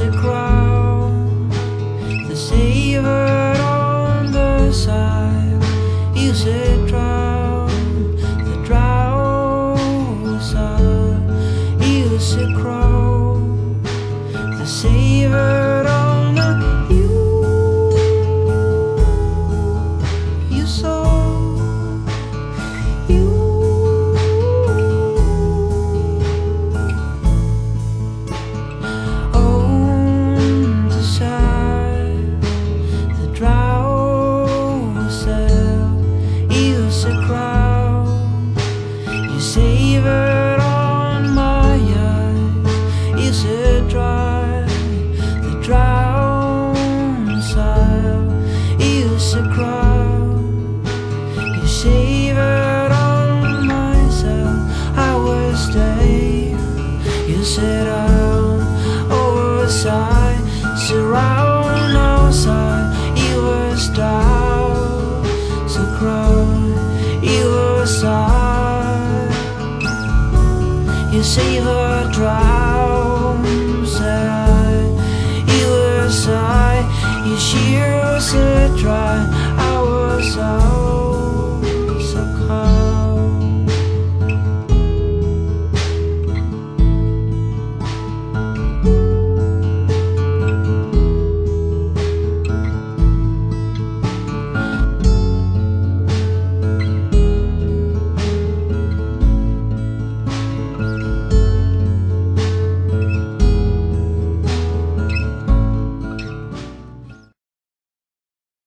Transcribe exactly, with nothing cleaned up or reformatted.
a crown, the saver on the side. You said drown, the drowser. You said crown, the saver on the you. You saw you. Saver on my eyes, is a dry, the drown side. Is a crowd, you saver on myself. I was there, you said I'm overside, surround outside. You was down, so crowd, you was side. You saver drowns, said I. You were a sigh, you sheer